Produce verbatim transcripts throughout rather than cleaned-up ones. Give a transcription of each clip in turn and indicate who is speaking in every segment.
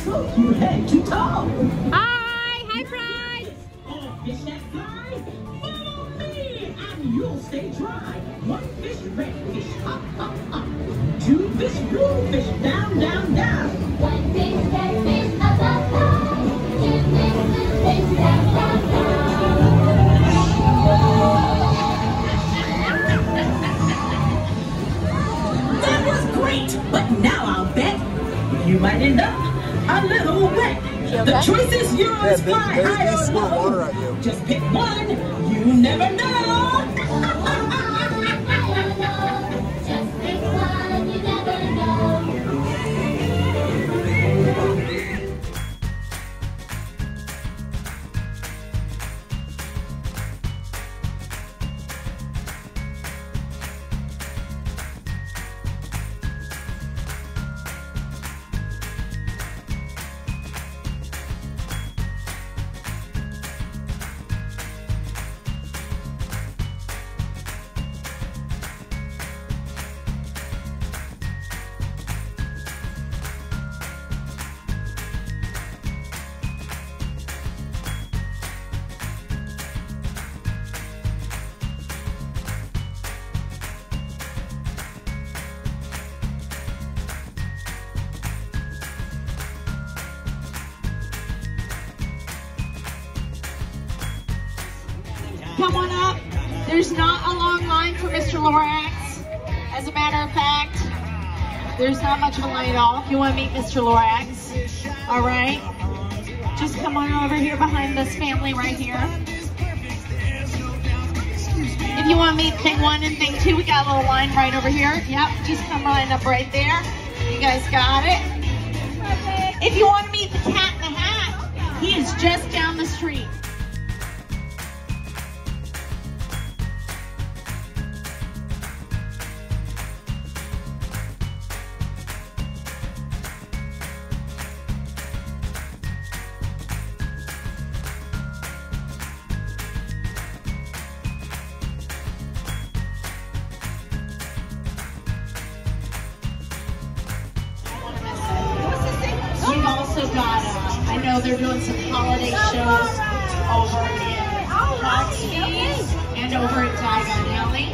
Speaker 1: So you head to toe.
Speaker 2: Hi, hi, Pride.
Speaker 1: All fish that fly, follow me, and you'll stay dry. One fish, red fish, up, up, up. Two fish, blue fish, down, down, down.
Speaker 3: One fish, red fish, up, up, up. Two fish, blue fish, down, down, down.
Speaker 1: That was great, but now I'll bet you might end up a little wet. The choice is yours,
Speaker 4: Yeah,
Speaker 1: fly
Speaker 4: there's
Speaker 1: high
Speaker 4: gonna
Speaker 1: or
Speaker 4: squirt water
Speaker 1: low.
Speaker 4: on you.
Speaker 1: Just pick one, you never know.
Speaker 3: Just pick one, you never know.
Speaker 2: Come on up. There's not a long line for Mister Lorax. As a matter of fact, there's not much of a line at all. If you want to meet Mister Lorax, all right? Just come on over here behind this family right here. If you want to meet thing one and thing two, we got a little line right over here. Yep, just come right up right there. You guys got it. If you want to meet the cat in the hat, he is just down the street. We've also got, uh, I know they're doing some holiday shows over in Hawksby and over at Diagon Alley.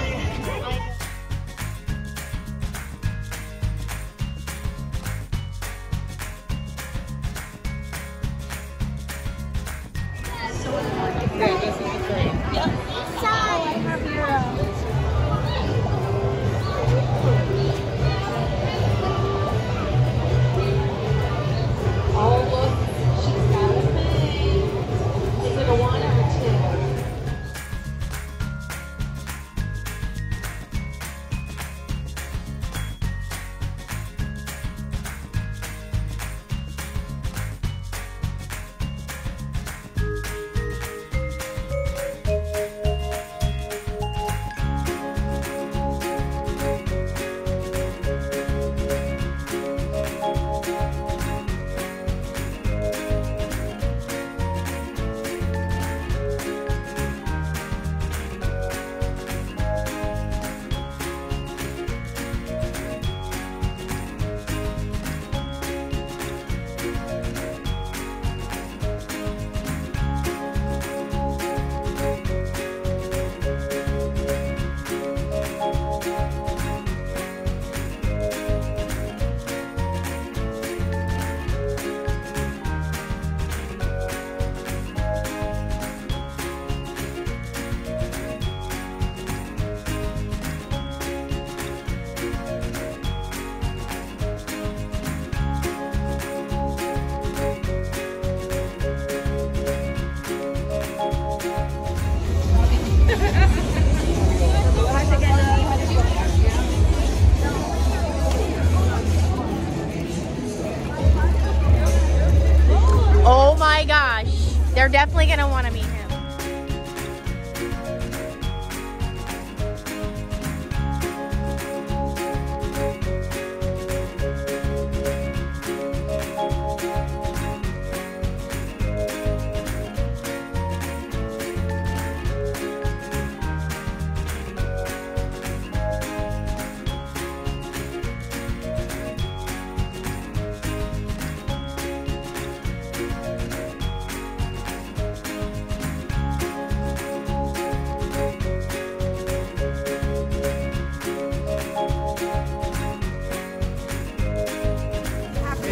Speaker 2: Oh my gosh, they're definitely gonna want to meet him.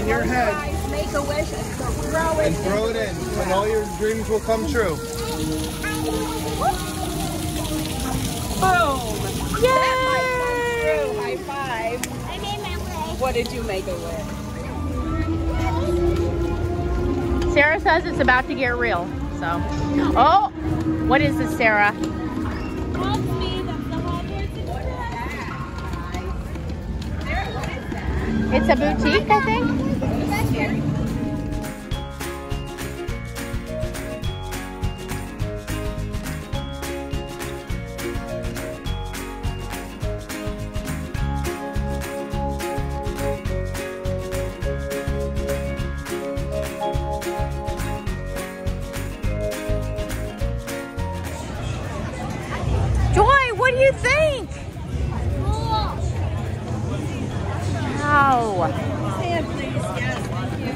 Speaker 4: your head.
Speaker 5: Make a wish and throw it.
Speaker 4: And throw it in, and all your dreams will come true.
Speaker 5: Boom! Yay! That might come true. High five.
Speaker 3: I made my way.
Speaker 5: What did you make a wish?
Speaker 2: Sarah says it's about to get real. So, oh, what is this, Sarah?
Speaker 3: That's me. That's the Hogwarts Express.
Speaker 2: It's a boutique, I think.
Speaker 3: That's here.
Speaker 2: Joy, what do you think?
Speaker 3: Cool.
Speaker 2: Wow.
Speaker 5: Stand, please. Yes, thank you.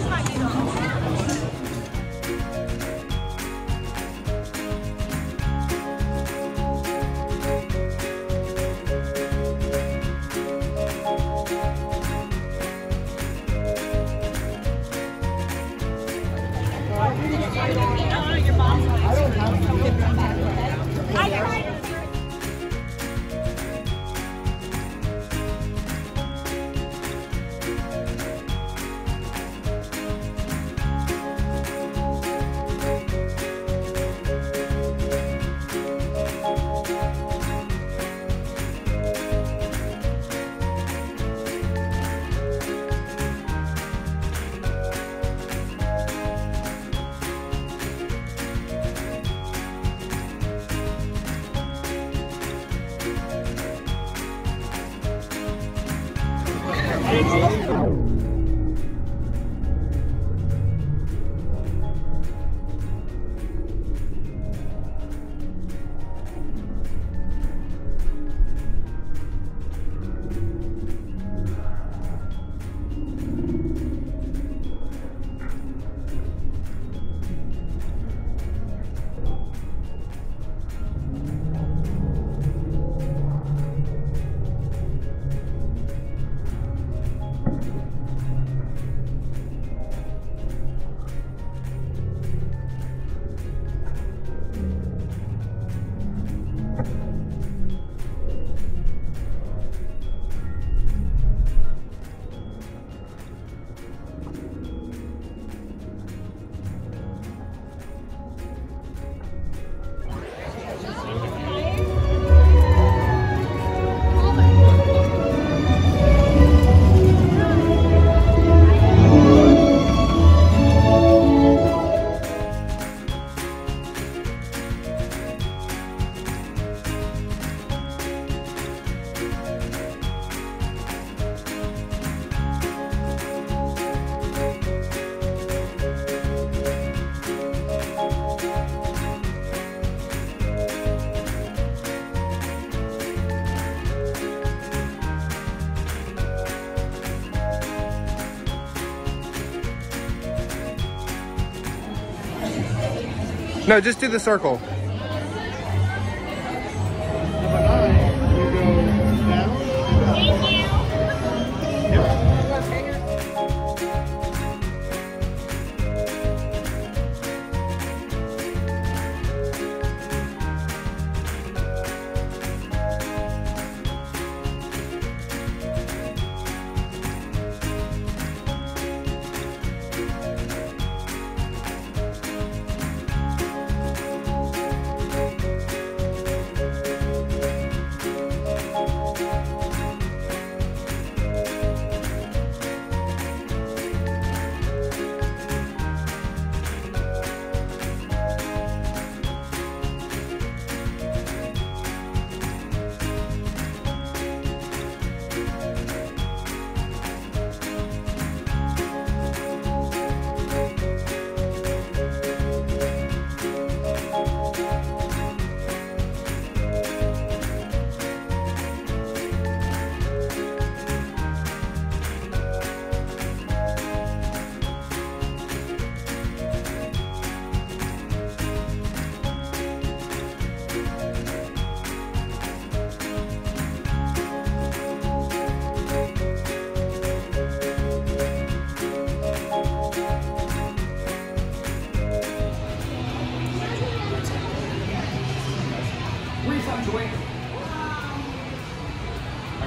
Speaker 4: No, just do the circle.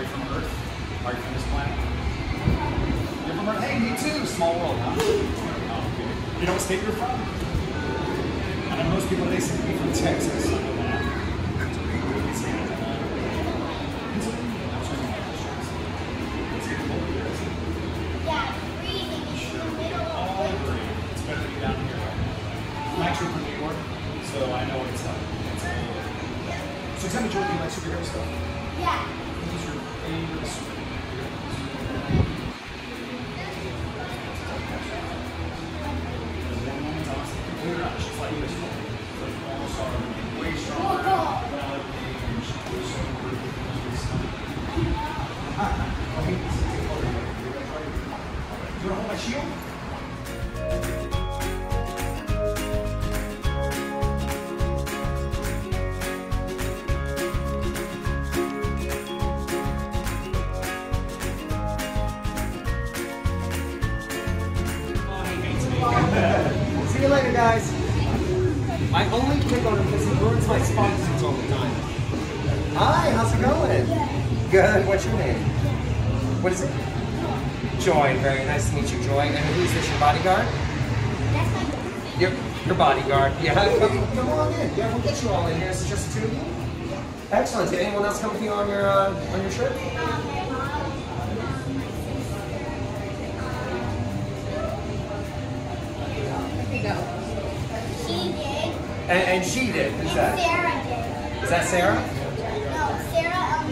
Speaker 6: from Earth? Are you from this planet? You're from Earth? Hey, me too. Small world, huh? Oh, okay. You know what state you're from? I know most people, they say to be from Texas. I know that.
Speaker 3: Yeah, freezing. It's in the middle of
Speaker 6: All agree. It's better to be down here. I'm actually from New York, so I know what it's like. It's a little... So tell me, Jordan, you like superhero stuff?
Speaker 3: Yeah.
Speaker 6: Who's your favorite superhero? She's like this one. Like all star, way stronger. Well, she's so good. Okay, this is the color. You want to hold my shield?
Speaker 7: See you later, guys. I only pick on him because he ruins my sponsors all the time. Hi, how's it going? Good. What's your name? What is it? Joy. Very nice to meet you, Joy. And who's this, your bodyguard?
Speaker 3: That's my
Speaker 7: Your, your bodyguard. Yeah, come, come on in. Yeah, we'll get you all in here. Is it just the two of you? Excellent. Did anyone else come with you on your uh, on your trip?
Speaker 3: She did.
Speaker 7: And, and she did. Who's
Speaker 3: And
Speaker 7: that?
Speaker 3: Sarah did.
Speaker 7: Is that Sarah?
Speaker 3: No, Sarah, um,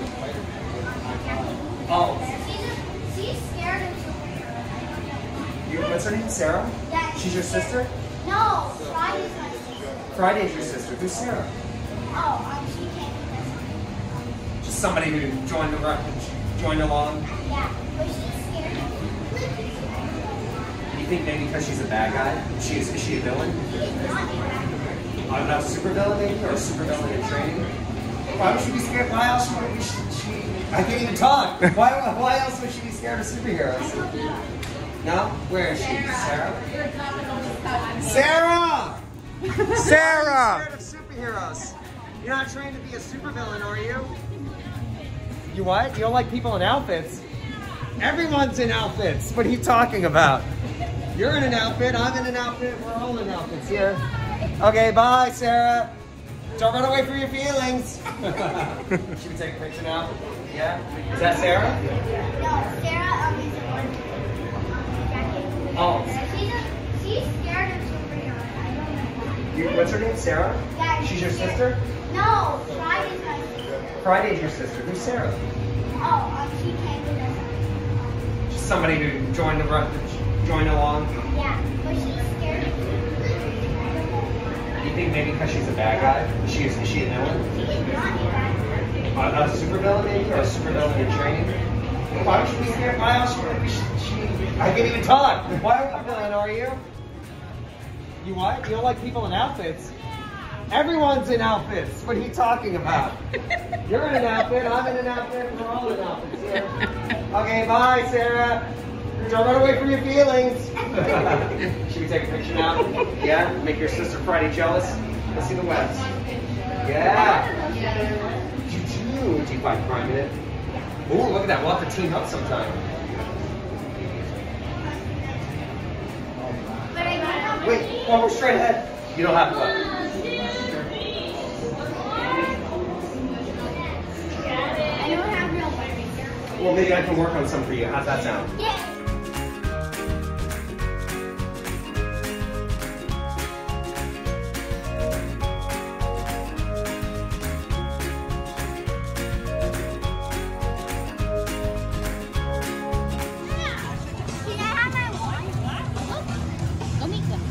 Speaker 7: Oh,
Speaker 3: she's, a, she's scared of superheroes.
Speaker 7: you, what's her name? Sarah?
Speaker 3: Yeah,
Speaker 7: She's your sister?
Speaker 3: No, Friday's my sister.
Speaker 7: Friday's your sister. Who's Sarah?
Speaker 3: Oh, um, she came.
Speaker 7: Just somebody who joined the joined along.
Speaker 3: Yeah, but she's scared of
Speaker 7: You think maybe because she's a bad guy? She's is she a villain?
Speaker 3: She's not bad.
Speaker 7: I'm not a super villain maybe, or a super villain in training? Why would she be scared? Why else would she, she I can't even talk. Why why else would she be scared of superheroes? No? Where is she? Sarah? Sarah!
Speaker 4: Sarah!
Speaker 7: You're scared of superheroes. You're not trained to be a supervillain, are you? You what? You don't like people in outfits? Everyone's in outfits. What are you talking about? You're in an outfit, I'm in an outfit, we're all in outfits here. Okay, bye, Sarah. Don't run away from your feelings. Should we take a picture now? Yeah? Is that Sarah?
Speaker 3: No, Sarah, um, is a
Speaker 7: Oh.
Speaker 3: She's, a, she's scared of superheroes. I don't know why.
Speaker 7: You, what's her name? Sarah?
Speaker 3: Yeah,
Speaker 7: She's your
Speaker 3: scared.
Speaker 7: sister?
Speaker 3: No, Friday's my sister.
Speaker 7: Friday's your sister. Who's Sarah?
Speaker 3: Oh, um, she came with us.
Speaker 7: Just somebody who joined the joined along.
Speaker 3: Yeah, but she's scared of superheroes.
Speaker 7: You think maybe because she's a bad guy? She is, is she a villain?
Speaker 3: She's not a bad
Speaker 7: A, a super villain maybe? Or a super villain in training? Why would she be scared? Why else would she, she I can't even talk. Why are you villain, are you? You what? You don't like people in outfits? Everyone's in outfits. What are you talking about? You're in an outfit, I'm in an outfit, we're all in outfits here. Okay, bye, Sarah. Don't run away from your feelings. Should we take a picture now? Yeah? Make your sister Friday jealous? Let's see the webs. Yeah. You do. Do you find crime in it? Ooh, look at that. We'll have to team up sometime.
Speaker 3: But I don't have
Speaker 7: Wait, one more straight ahead. You don't have to.
Speaker 3: I don't have real money.
Speaker 7: Well, maybe I can work on some for you. How's that sound?
Speaker 3: Yeah. Can I have my wine? Go meet them.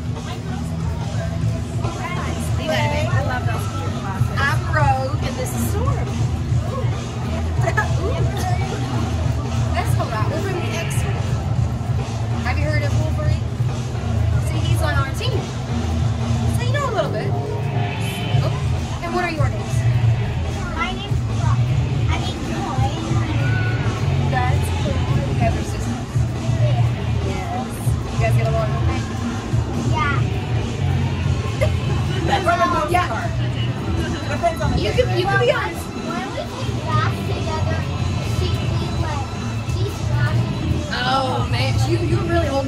Speaker 5: I love those. I'm Rogue, and this is Sword. Let's go out. We'll bring the extra.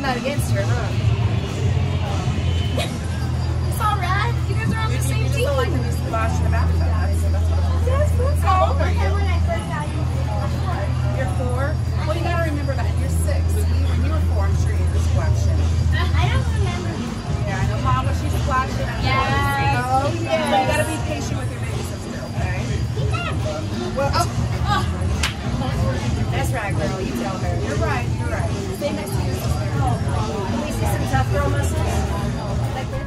Speaker 5: that against her, huh? It's alright. You guys are on the same team. You just don't like them to splash in the bathtub. That's, that's what it is. Yes, that's how old are you? When I first got you. You're four? Well, you gotta remember that. You're six. You, when you were four, I'm sure you were splashing.
Speaker 3: I don't remember.
Speaker 5: Yeah, I know Mama, she's splashing.
Speaker 3: Yes.
Speaker 5: Oh, yeah. You gotta be patient with your baby sister, okay? Well, oh, oh. That's right, girl. You tell her. You're right. You're right. Stay next to your sister. Can we see some tough girl muscles? Like this?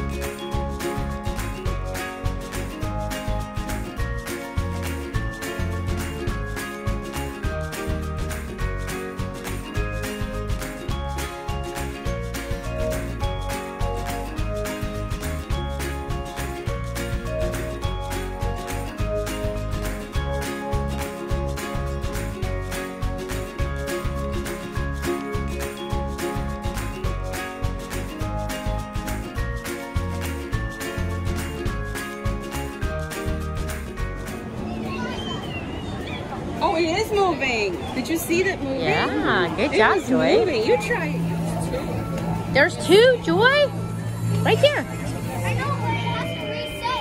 Speaker 8: Oh, it is moving. Did you see that moving?
Speaker 2: Yeah, good
Speaker 8: It
Speaker 2: job,
Speaker 8: was
Speaker 2: Joy.
Speaker 8: moving. You try it.
Speaker 2: There's two, Joy. Right there.
Speaker 3: I know, but it has to reset.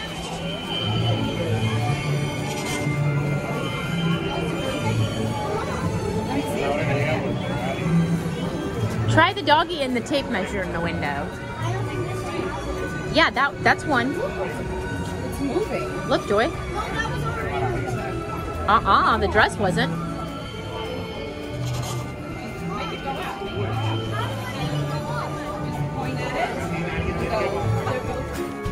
Speaker 3: It's down.
Speaker 2: Try the doggy and the tape measure in the window.
Speaker 3: I don't think this one.
Speaker 2: Yeah, that that's one.
Speaker 8: It's moving.
Speaker 2: Look, Joy.
Speaker 3: No, that was already.
Speaker 2: Uh-uh, the dress wasn't.
Speaker 8: Make it go up. Just point at it. Go. They're both.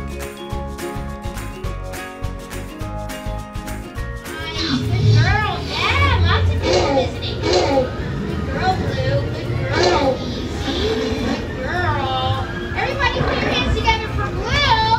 Speaker 3: Good girl. Yeah, lots of people visiting. Good girl, Blue. Good girl. Easy. Good girl. Everybody put your hands together for Blue.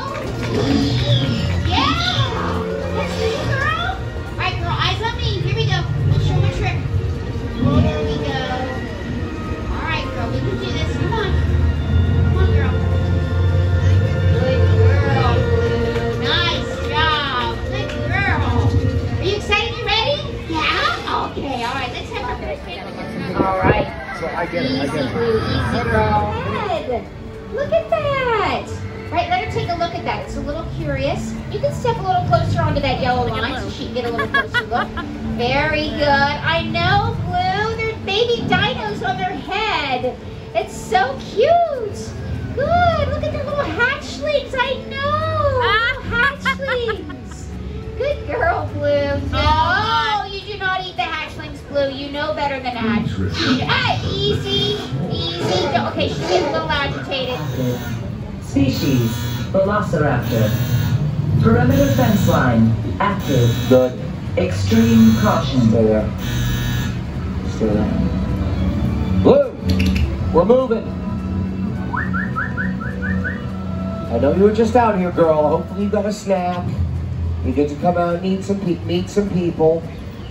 Speaker 3: Yeah. That's good, girl. All right, girl. Eyes on me. Here we go. We'll show them a trick. Oh, there we go. All right, girl. We can do this. Come on. Come on, girl. Good girl, Blue. Nice job. Good girl. Are you excited? You ready? Yeah? Okay. All right. Let's have our first game. All right.
Speaker 7: So I get it, I get it.
Speaker 3: Blue, easy, girl. Good. Look at that. Right, let her take a look at that. It's a little curious. You can step a little closer onto that yellow line so she can get a little closer look. Very good. I know, Blue. There's baby dinos on their head. It's so cute. Good. Look at their little hatchlings. I know. Hatchlings. Good girl, Blue. No, you do not eat the hatchlings, Blue. You know better than that. Hey, easy, easy. No, okay, she's getting a little agitated.
Speaker 9: Species, Velociraptor. Perimeter fence line, active.
Speaker 7: Good.
Speaker 9: Extreme caution.
Speaker 7: Stay there. Stay there. Blue, we're moving. I know you were just out here, girl. Hopefully you got a snack. You get to come out and meet some pe meet some people.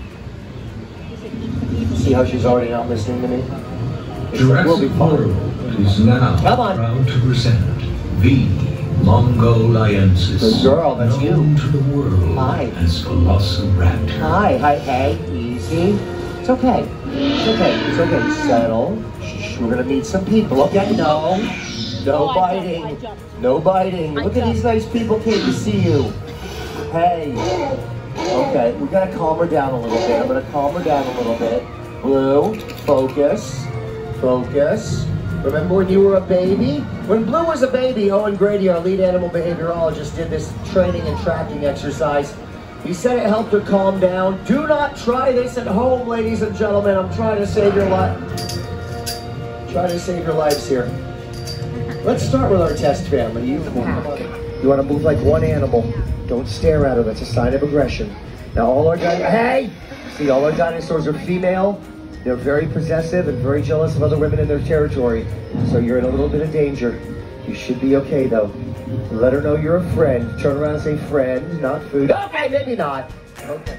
Speaker 7: See how she's already not listening to me? It's like, we'll be
Speaker 10: Jurassic
Speaker 7: fine.
Speaker 10: World is now
Speaker 7: Come on.
Speaker 10: proud to present the Mongoliensis,
Speaker 7: Good girl, that's
Speaker 10: known
Speaker 7: you.
Speaker 10: to the world
Speaker 7: Hi.
Speaker 10: as Velociraptor.
Speaker 7: Hi, hi, hey, easy. It's okay. It's okay. It's okay. Settle. Shh, we're gonna meet some people. Okay, no. No biting. No biting. Look at these nice people came to see you. Hey. Okay, we gotta calm her down a little bit. I'm gonna calm her down a little bit. Blue, focus. Focus. Remember when you were a baby? When Blue was a baby, Owen Grady, our lead animal behaviorologist, did this training and tracking exercise. He said it helped her calm down. Do not try this at home, ladies and gentlemen. I'm trying to save your life. Trying to save your lives here. Let's start with our test family. You, come on. You want to move like one animal. Don't stare at her. That's a sign of aggression. Now all our dinosaurs, hey! See, all our dinosaurs are female. They're very possessive and very jealous of other women in their territory. So you're in a little bit of danger. You should be okay though. Let her know you're a friend. Turn around and say friend, not food. Okay, maybe not. Okay.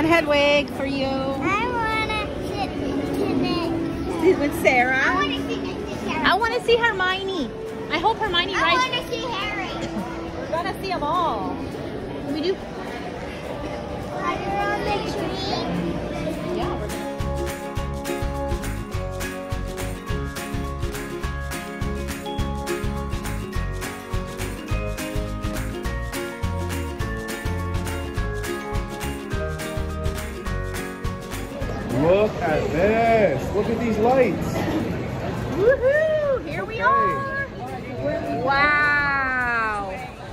Speaker 2: Hedwig, for you.
Speaker 11: I wanna sit today.
Speaker 2: Sit with Sarah.
Speaker 11: I wanna see Mister Sarah.
Speaker 2: I want to see Hermione. I hope Hermione
Speaker 11: I
Speaker 2: rides.
Speaker 11: wanna see Harry.
Speaker 2: We're gonna see them all. We do.
Speaker 11: Under on the tree.
Speaker 2: Yeah. We're
Speaker 4: Look at this. Look at these lights.
Speaker 2: Woohoo! Here we are. Wow.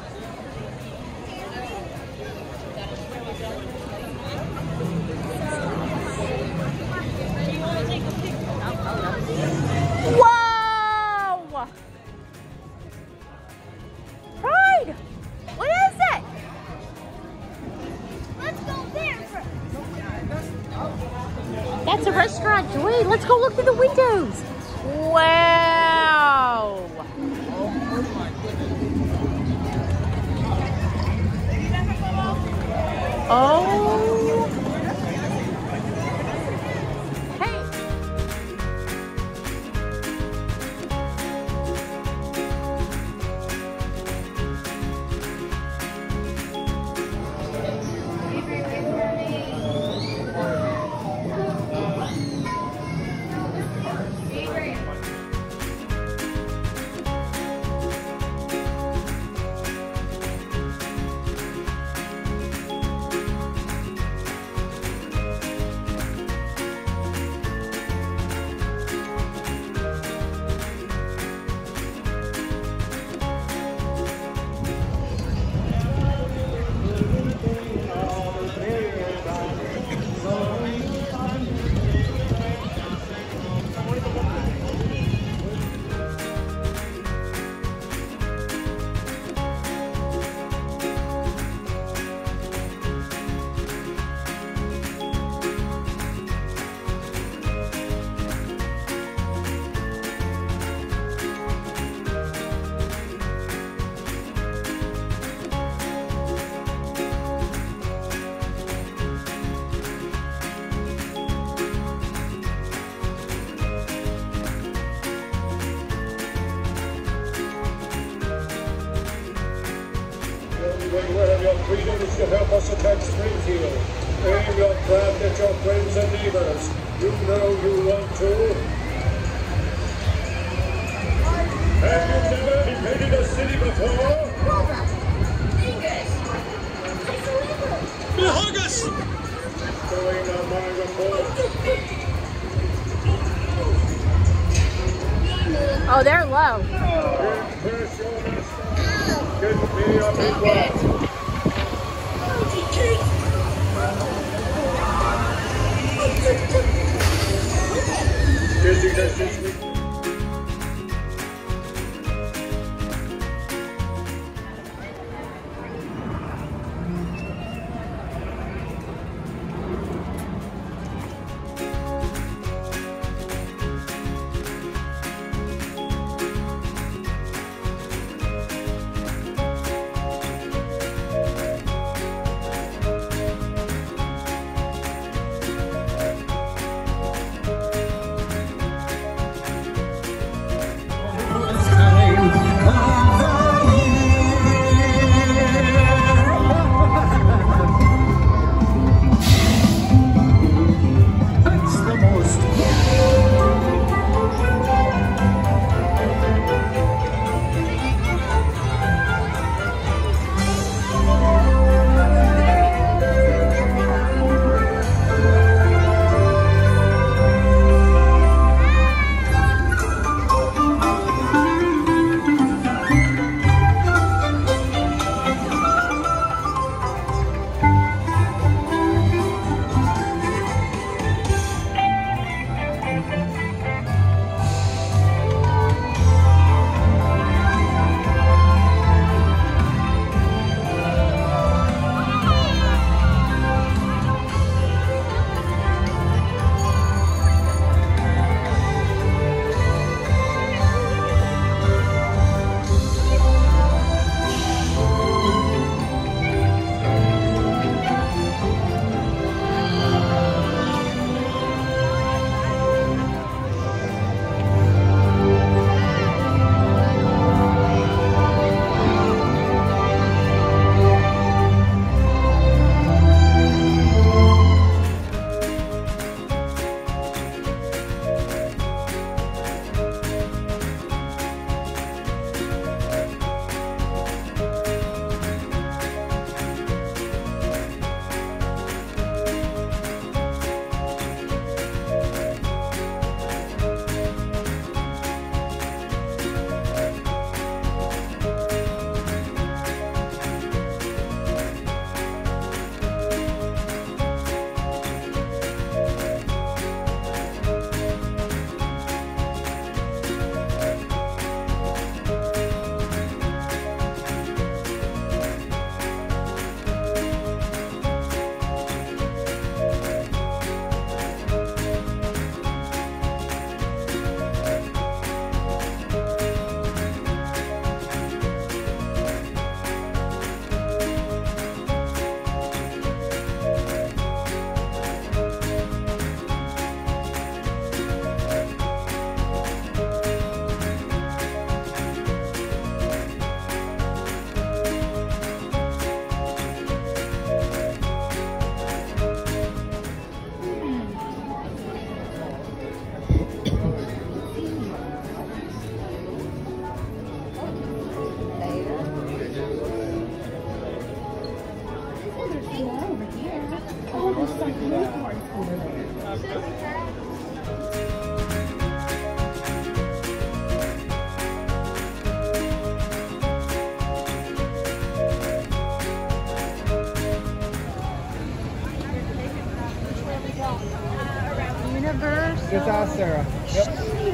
Speaker 2: Whoa! Pride! What is it?
Speaker 11: Let's go there first.
Speaker 2: That's a restaurant, Joy. Let's go look through the windows. Wow. Oh. Hey.
Speaker 12: When you have your freedoms to help us attack Springfield. Aim your craft at your friends and neighbors. You know you want to. Have you never invaded a city before? Behind us! Doing a my report.
Speaker 2: Oh, they're low.
Speaker 12: Impress your master. Get me up in blood. Dizziness is weak.
Speaker 4: Let's ask Sarah. Yep.